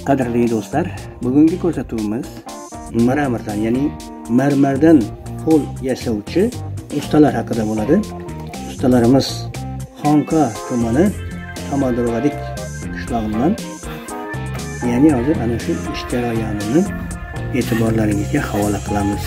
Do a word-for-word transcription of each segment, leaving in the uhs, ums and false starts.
Qadrli do'stlar, bugungi ko'rsatuvimiz marmardan, ya'ni marmardan qo'l yasovchi ustalar haqida bo'ladi. Ustalarimiz Xonqa tumani Tomadurvadik qishlog'idan. Ya'ni hozir ana shu ish jarayonini e'tiborlaringizga havola qilamiz.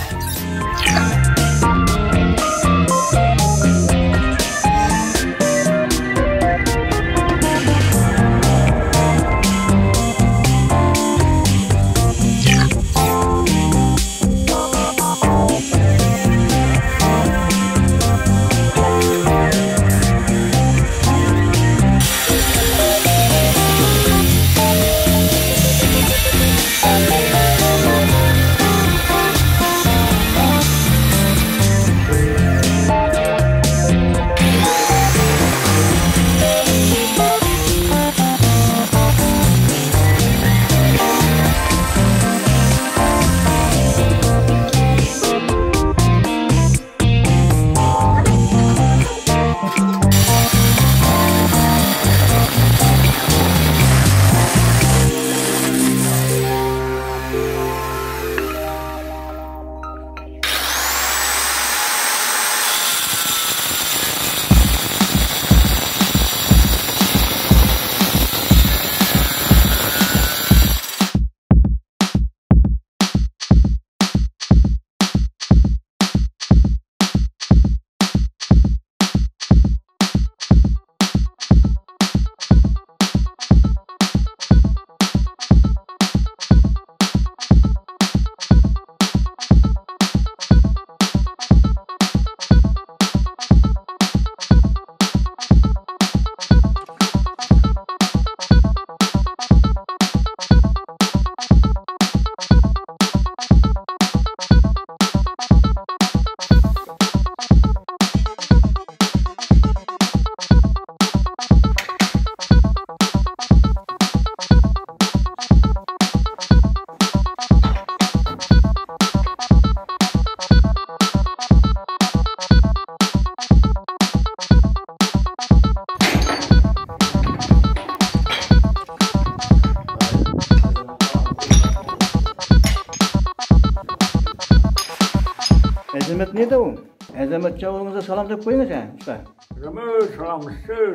Azamat neydi o? Azamat çavurumuza salam deb qo'ying sen, usta. Azamat salam siz.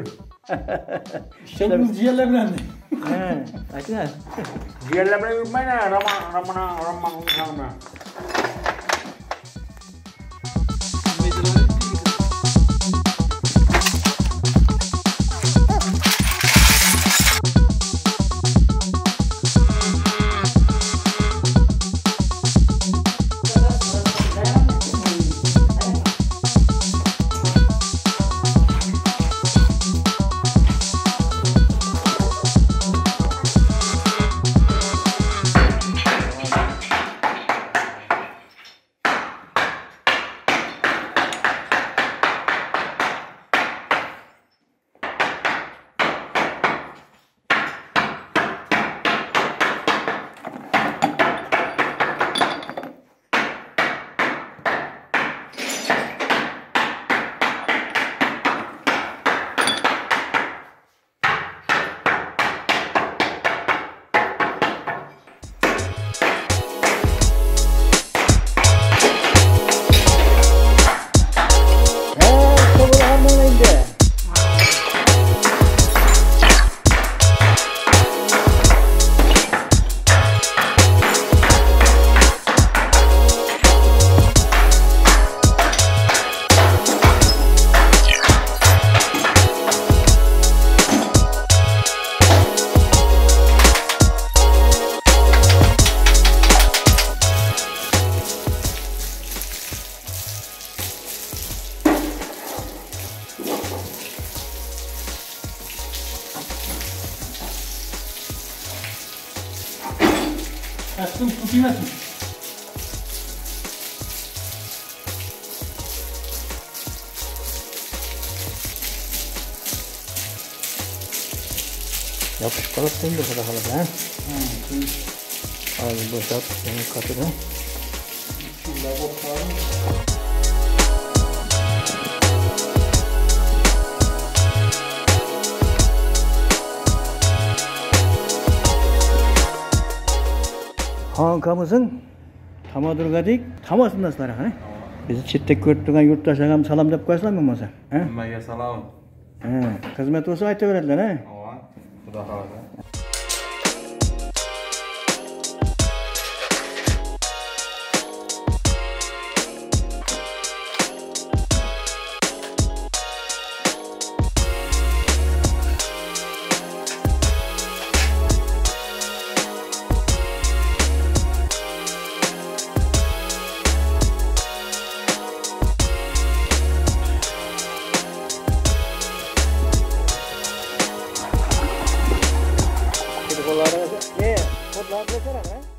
İşimiz ciğerler bilen. Ha, aytыңыз. Ciğerler bilen yurmayın ha, Raman, Ramana, Raman, Raman. Aslım tutuymasın. Yapışıp kalıp değil de kadar kalıp ha. Abi boşalt, yani katı da. Şurada bakalım. Kankamızın Tomadurvadik tamasındasılar ha? Bizi chetda ko'rib turgan yurtdoshlar ham salom deb qo'yasizlarmi bo'lmasa? Ha? Hammaga salom. Ha, xizmat bo'lsa aytaveradilar ha. Xudo xolasa. Ne? Kodlar da sonra ha?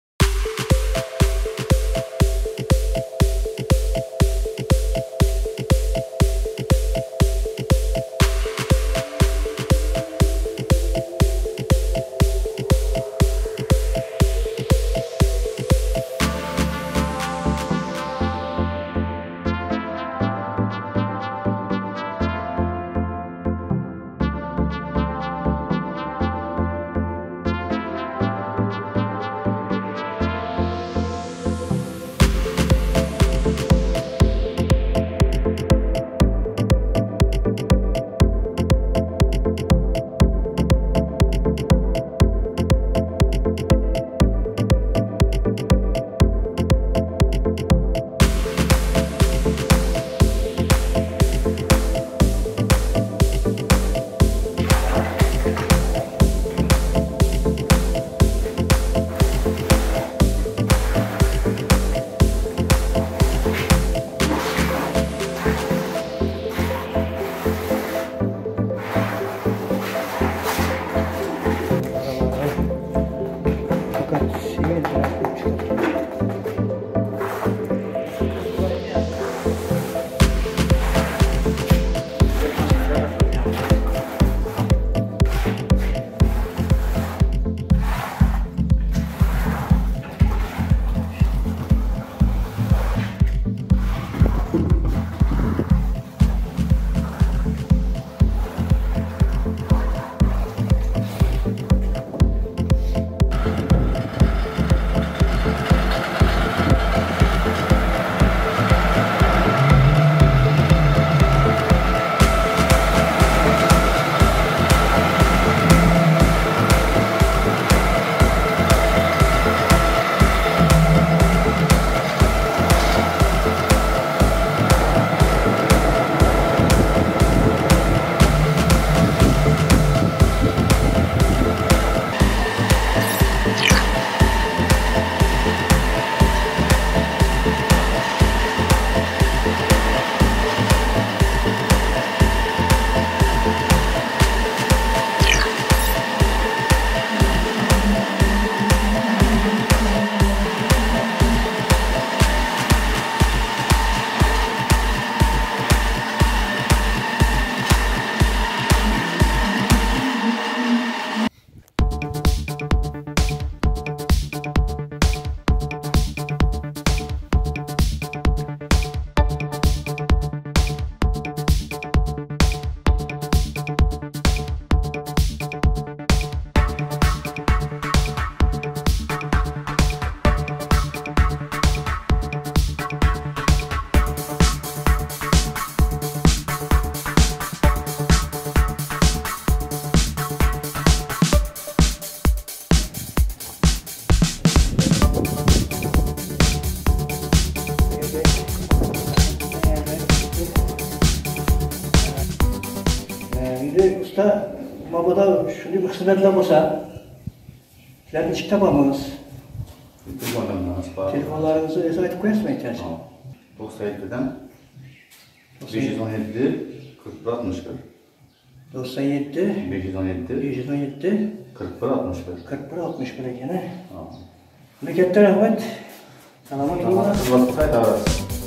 usta mabada shunday bir xizmatlar bo'lsa, sizlarni ichib topamiz. Telefonlaringizni esa aytib qo'yasizmi aytasiz? to'qson yettidan besh yuz o'n yetti qirq bir oltmish bir. to'qson yetti besh yuz o'n yetti besh yuz o'n yetti qirq bir oltmish bir. qirq bir oltmish bir ekan. Buni katta rahmat. Salomat bo'ling. Xizmat qilib qaytarasiz.